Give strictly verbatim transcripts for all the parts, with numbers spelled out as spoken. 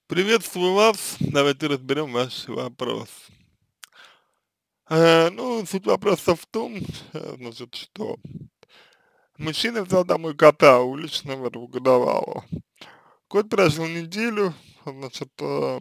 Приветствую вас. Давайте разберем ваш вопрос. Э, ну, суть вопроса в том, э, значит, что мужчина взял домой кота уличного двухгодовалого. Кот прожил неделю, значит, э,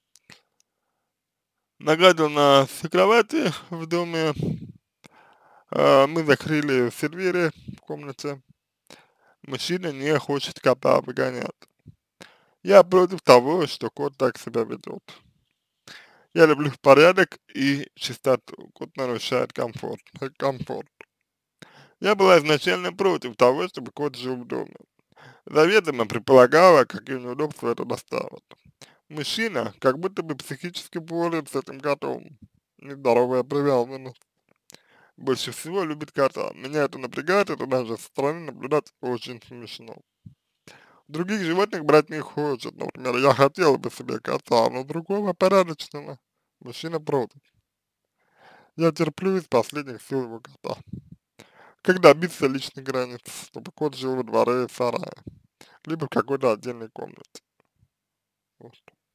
нагадил на всей кровати в доме. Э, мы закрыли сервисы в комнате. Мужчина не хочет кота выгонять. Я против того, что кот так себя ведет. Я люблю порядок и чистоту. Кот нарушает комфорт. комфорт. Я была изначально против того, чтобы кот жил в доме. Заведомо предполагала, какие неудобства это доставит. Мужчина как будто бы психически болен с этим котом. Нездоровая привязанность. Больше всего любит кота. Меня это напрягает, это даже со стороны наблюдать очень смешно. Других животных брать не хочет. Например, я хотела бы себе кота, но другого порядочного. Мужчина против. Я терплю из последних сил его кота. Как добиться личной границы, чтобы кот жил во дворе и сарае, либо в какой-то отдельной комнате. Вот.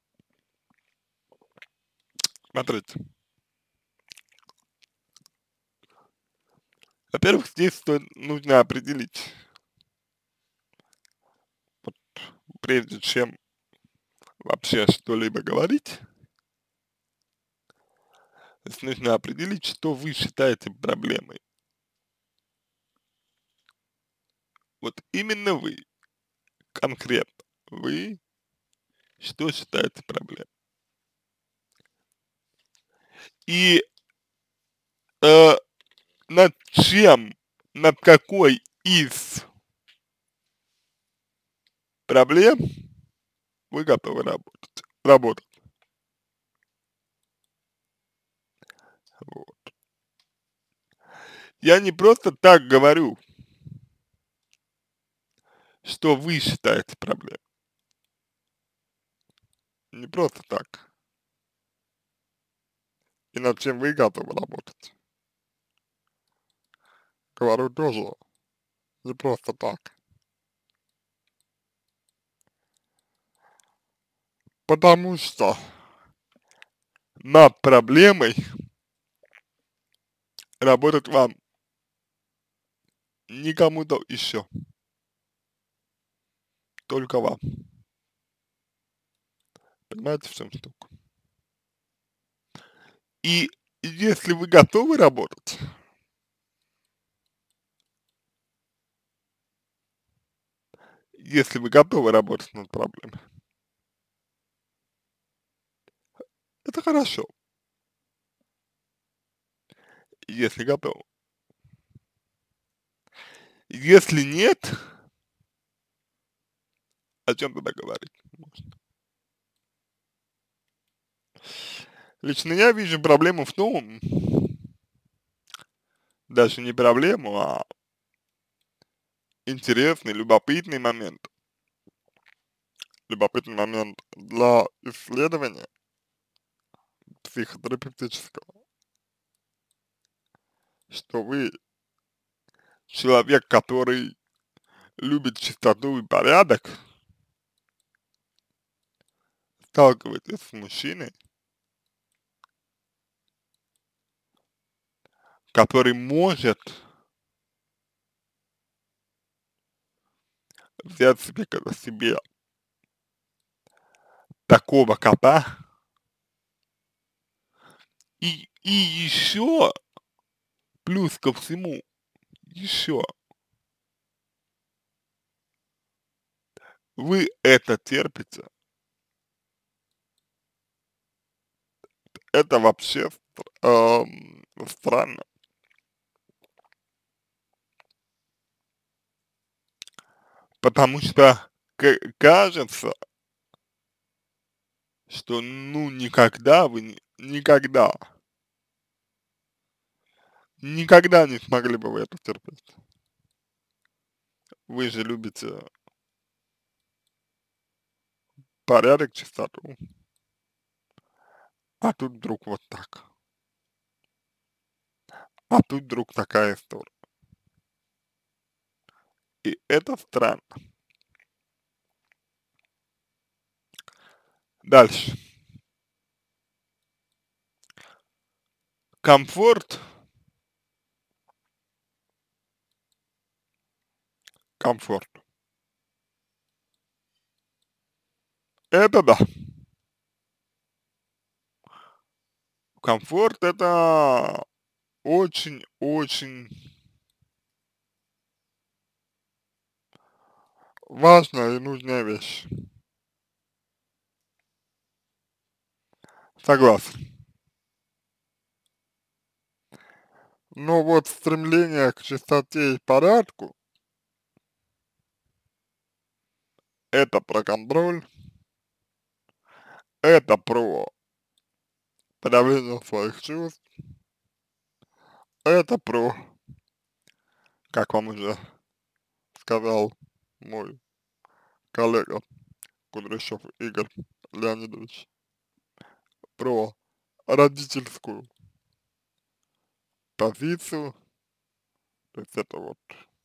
Смотрите. Во-первых, здесь стоит, нужно определить, вот, прежде чем вообще что-либо говорить, здесь нужно определить, что вы считаете проблемой. Вот именно вы, конкретно вы, что считаете проблемой. И э, над чем, над какой из проблем вы готовы работать. работать. Вот. Я не просто так говорю, что вы считаете проблемой. Не просто так. И над чем вы готовы работать. Говорю тоже не просто так. Потому что над проблемой работать вам не кому-то еще, только вам. Понимаете, в чем штука? И если вы готовы работать, если вы готовы работать над проблемой, это хорошо, если готовы. Если нет, о чем тогда говорить можно? Лично я вижу проблему в том, даже не проблему, а интересный, любопытный момент. Любопытный момент для исследования психотерапевтического, что вы человек, который любит чистоту и порядок, сталкиваетесь с мужчиной, который может взять себе, когда себе такого кота и, и еще плюс ко всему, еще вы это терпите, это вообще эм, странно. Потому что к кажется, что ну никогда вы, не- никогда, никогда не смогли бы вы это терпеть. Вы же любите порядок, чистоту, а тут вдруг вот так. А тут вдруг такая история. И это странно. Дальше. Комфорт. Комфорт. Это да. Комфорт это очень-очень важная и нужная вещь. Согласен. Но вот стремление к чистоте и порядку — это про контроль, это про подавление своих чувств, это про, как вам уже сказал мой коллега Кудряшов Игорь Леонидович, про родительскую позицию, то есть это вот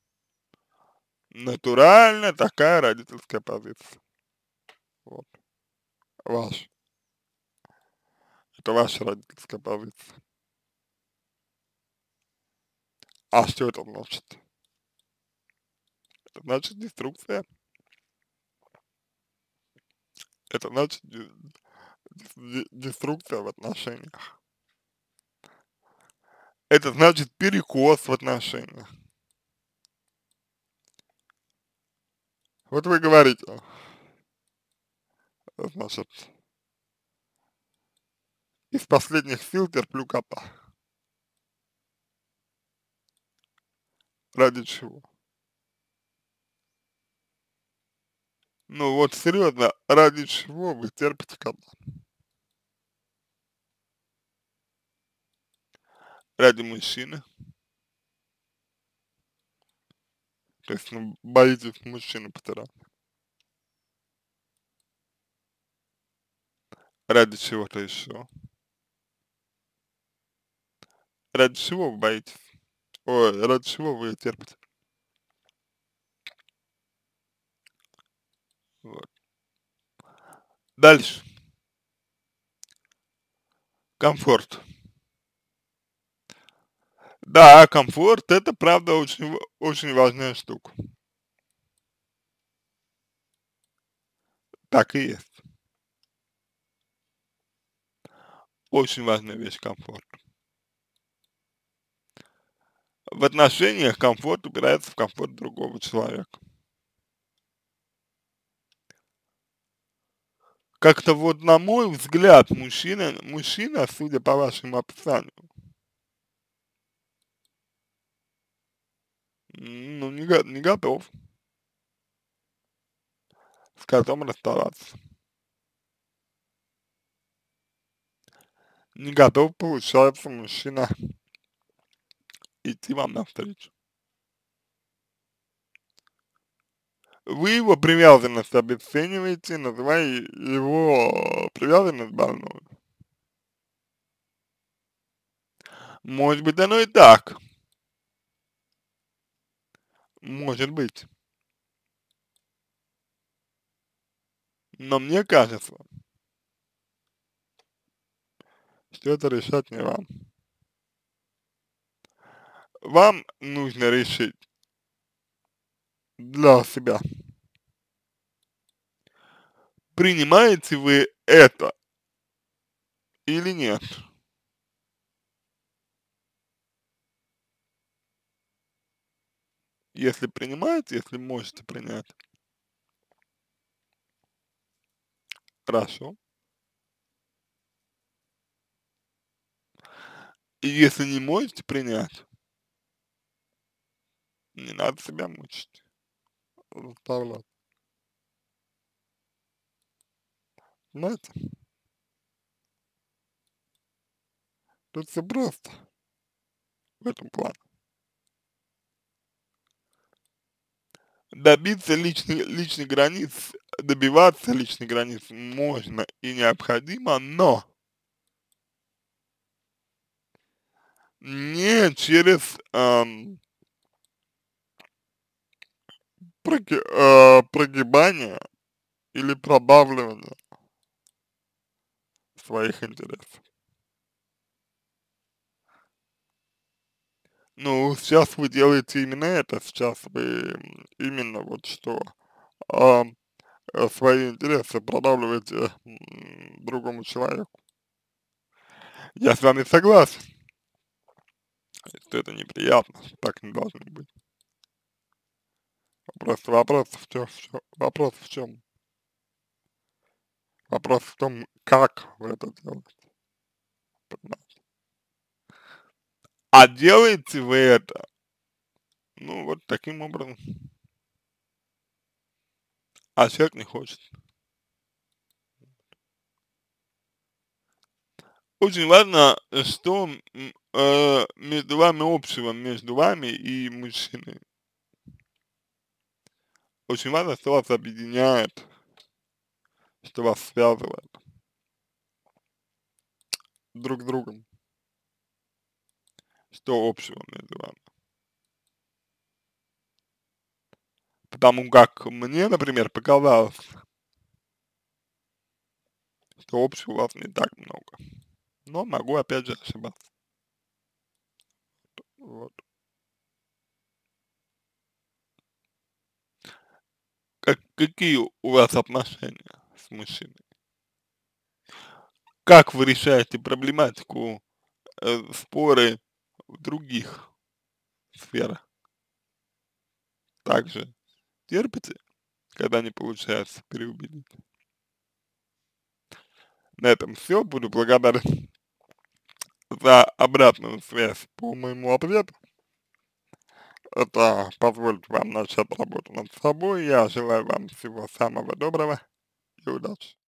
натурально такая родительская позиция. Вот. Ваш. Это ваша родительская позиция. А что это значит? Это значит деструкция. Это значит де- де- деструкция в отношениях. Это значит перекос в отношениях. Вот вы говорите, значит, из последних сил терплю кота. Ради чего? Ну вот серьезно, ради чего вы терпите кота? Ради мужчины? То есть, ну, боитесь мужчину потерять? Ради чего-то еще? Ради чего вы боитесь? Ой, ради чего вы терпите? Вот. Дальше. Комфорт. Да, комфорт — это правда очень, в- очень важная штука. Так и есть. Очень важная вещь — комфорт. В отношениях комфорт упирается в комфорт другого человека. Как-то вот на мой взгляд, мужчина, мужчина, судя по вашему описанию, м, ну, не, го- не готов с котом расставаться. Не готов, получается, мужчина идти вам навстречу. Вы его привязанность обесцениваете, называя его привязанность больной. Может быть, оно и так, может быть, но мне кажется, что это решать не вам. Вам нужно решить для себя, принимаете вы это или нет. Если принимаете, если можете принять, хорошо. И если не можете принять, не надо себя мучить, заставлять. Знаете, тут все просто в этом плане. Добиться личных, личных границ, добиваться личных границ можно и необходимо, но не через эм, проги- э, прогибание или пробавливание. своих интересов. Ну, сейчас вы делаете именно это, сейчас вы м, именно вот что, а, э, свои интересы продавливаете м, другому человеку. Я с вами согласен, что это неприятно, что так не должно быть. Просто вопрос в чем, вопрос в чем? Вопрос в том, как вы это делаете. Понимаете? А делаете вы это, ну, вот таким образом, а человек не хочет. Очень важно, э, что м, э, между вами общего, между вами и мужчиной. Очень важно, что вас объединяет, что вас связывает друг с другом, что общего между вами. Потому как мне, например, показалось, что общего у вас не так много. Но могу опять же ошибаться. Вот. Как, какие у вас отношения с мужчиной? Как вы решаете проблематику, э, споры в других сферах? Также терпите, когда не получается переубедить? На этом все. Буду благодарен за обратную связь по моему ответу. Это позволит вам начать работу над собой. Я желаю вам всего самого доброго и удачи.